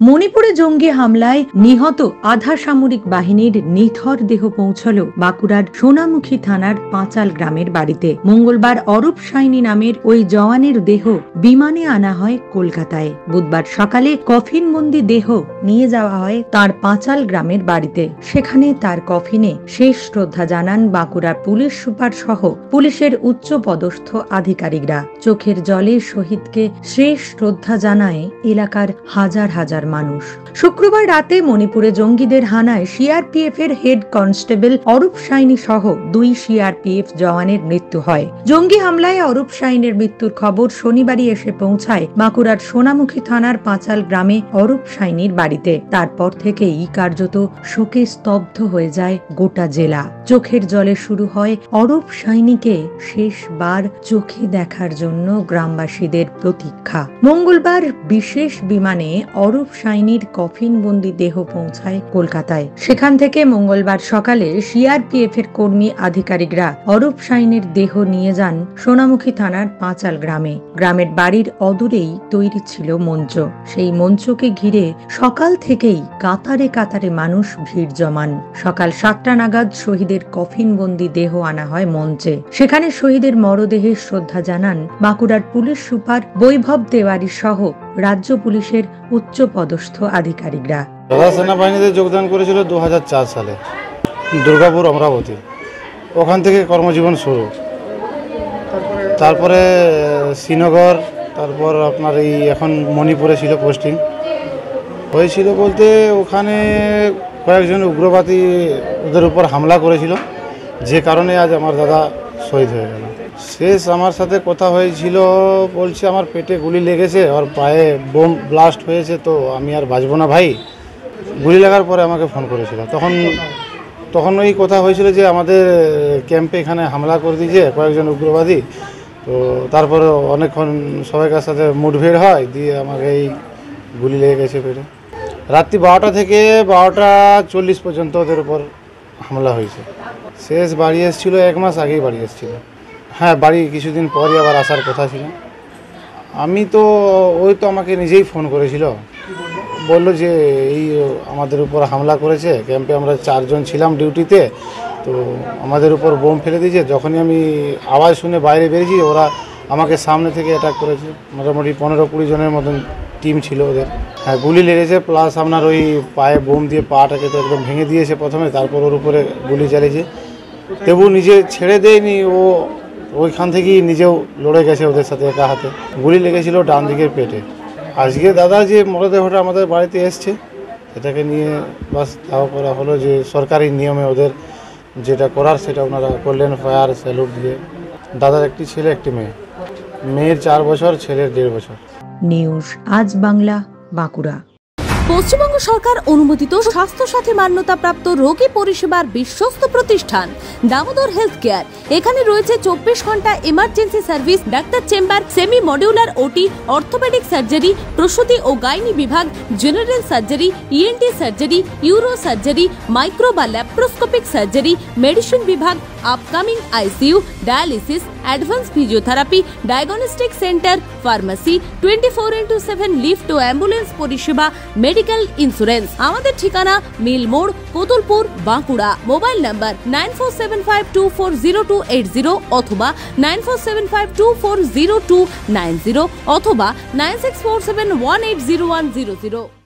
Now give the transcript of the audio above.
মণিপুরে জঙ্গি হামলায় নিহত আধা সামরিক বাহিনীর নিথর দেহ পৌঁছল বাঁকুড়ার সোনামুখী থানার পাঁচাল গ্রামের বাড়িতে। মঙ্গলবার অরূপ সাইনি নামের ওই জওয়ানের দেহ বিমানে আনা হয় কলকাতায়। বুধবার সকালে কফিনবন্দি দেহ নিয়ে যাওয়া হয় তার পাঁচাল গ্রামের বাড়িতে। সেখানে তার কফিনে শেষ শ্রদ্ধা জানান বাঁকুড়ার পুলিশ সুপার সহ পুলিশের উচ্চ পদস্থ আধিকারিকরা। চোখের জলে শহীদকে শেষ শ্রদ্ধা জানায় এলাকার হাজার হাজার মানুষ। শুক্রবার রাতে মণিপুরে জঙ্গিদের হানায় সিআরপিএফ এর হেড কনস্টেবল অরূপ সাইনি সহ 2 সিআরপিএফ জওয়ানের মৃত্যু হয়। জঙ্গি হামলায় অরূপ সাইনের মৃত্যুর খবর শনিবারই এসে পৌঁছায় বাঁকুড়ার সোনামুখী থানার পাঁচাল গ্রামে অরূপ সাইনির বাড়িতে। তারপর থেকেই কার্যত শোকে স্তব্ধ হয়ে যায় গোটা জেলা। চোখের জলে শুরু হয় অরূপ সাইনিকে শেষবার চোখে দেখার জন্য গ্রামবাসীদের প্রতীক্ষা। মঙ্গলবার বিশেষ বিমানে অরূপ সাইনির কফিনবন্দি দেহ পৌঁছায় কলকাতায়। সেখান থেকে মঙ্গলবার সকালে সিআরপিএফ এর কর্মী আধিকারিকরা অরূপ সাইনের দেহ নিয়ে যান সোনামুখী থানার পাঁচাল গ্রামে। গ্রামের বাড়ির অদূরেই তৈরি ছিল মঞ্চ। সেই মঞ্চকে ঘিরে সকাল থেকেই কাতারে কাতারে মানুষ ভিড় জমান। সকাল 7টা নাগাদ শহীদের কফিনবন্দি দেহ আনা হয় মঞ্চে। সেখানে শহীদের মরদেহে শ্রদ্ধা জানান বাঁকুড়ার পুলিশ সুপার বৈভব তেওয়ারি সহ রাজ্য পুলিশের উচ্চ পদস্থ আধিকারিকরা। সেনাবাহিনীতে যোগদান করেছিল 2004 সালে দুর্গাপুর অমরাবতী। ওখান থেকে কর্মজীবন শুরু। তারপরে শ্রীনগর, তারপর আপনার এই এখন মণিপুরে ছিল পোস্টিং। হয়েছিল বলতে ওখানে কয়েকজন উগ্রবাদী ওদের উপর হামলা করেছিল, যে কারণে আজ আমার দাদা শহীদ হয়ে গেল। শেষ আমার সাথে কথা হয়েছিল, বলছে আমার পেটে গুলি লেগেছে, আর পায়ে বোম ব্লাস্ট হয়েছে, তো আমি আর বাঁচবো না ভাই। গুলি লাগার পরে আমাকে ফোন করেছিল। তখন ওই কথা হয়েছিল যে আমাদের ক্যাম্পে এখানে হামলা করে দিয়েছে কয়েকজন উগ্রবাদী। তো তারপরে অনেকক্ষণ সবাইকার সাথে মুঠভেড় হয়, দিয়ে আমাকে এই গুলি লেগে গেছে পেটে। রাত্রি 12টা থেকে 12টা 40 পর্যন্ত ওদের উপর হামলা হয়েছে। শেষ বাড়ি এসেছিলো 1 মাস আগেই বাড়ি এসেছিলো। হ্যাঁ, বাড়ি কিছুদিন পরই আবার আসার কথা ছিল। আমি তো ওই তো আমাকে নিজেই ফোন করেছিল, বললো যে এই আমাদের উপর হামলা করেছে, ক্যাম্পে আমরা 4 জন ছিলাম ডিউটিতে, তো আমাদের উপর বোম ফেলে দিয়েছে। যখনই আমি আওয়াজ শুনে বাইরে বেরিয়েছি, ওরা আমাকে সামনে থেকে অ্যাটাক করেছে। মোটামুটি 15-20 জনের মতন টিম ছিল ওদের। হ্যাঁ, গুলি লেগেছে, প্লাস আপনার ওই পায়ে বোম দিয়ে পাটাকে তো একদম ভেঙে দিয়েছে প্রথমে, তারপর ওর উপরে গুলি চালিয়েছে। তবু নিজে ছেড়ে দেয়নি, ও ওইখান থেকেই নিজেও লড়ে গেছে ওদের সাথে একা হাতে। গুলি লেগেছিল ডান দিকের পেটে। আজকে দাদা যে মরদেহটা আমাদের বাড়িতে এসছে, এটাকে নিয়ে বাস দাওয়া করা হলো যে সরকারি নিয়মে ওদের যেটা করার সেটা ওনারা করলেন, ফায়ার স্যালুট দিয়ে। দাদার একটি ছেলে, একটি মেয়ে। মেয়ের 4 বছর, ছেলের 1.5 বছর। নিউজ আজ বাংলা, বাঁকুড়া। পশ্চিমবঙ্গ সরকার অনুমোদিত স্বাস্থ্যসাথী মান্যতাপ্রাপ্ত রোগী পরিষেবার বিশ্বস্ত প্রতিষ্ঠান দামোদর হেলথ কেয়ার। এখানে রয়েছে 24 ঘন্টা emergency service, doctor chamber, semi modular OT, orthopedic surgery, প্রসূতি ও গাইনি বিভাগ, general surgery, ENT surgery, uro surgery, micro বা ল্যাপ্রোস্কোপিক সার্জারি, মেডিসিন বিভাগ, upcoming ICU, dialysis, advance physiotherapy, diagnostic centre, pharmacy, 24x7 lift ও ambulance পরিষেবা, medical insurance. আমাদের ঠিকানা মিল মোড়, কোতুলপুর, বাঁকুড়া। মোবাইল নাম্বার 9475240280 অথবা 9475240290 অথবা 9647180100।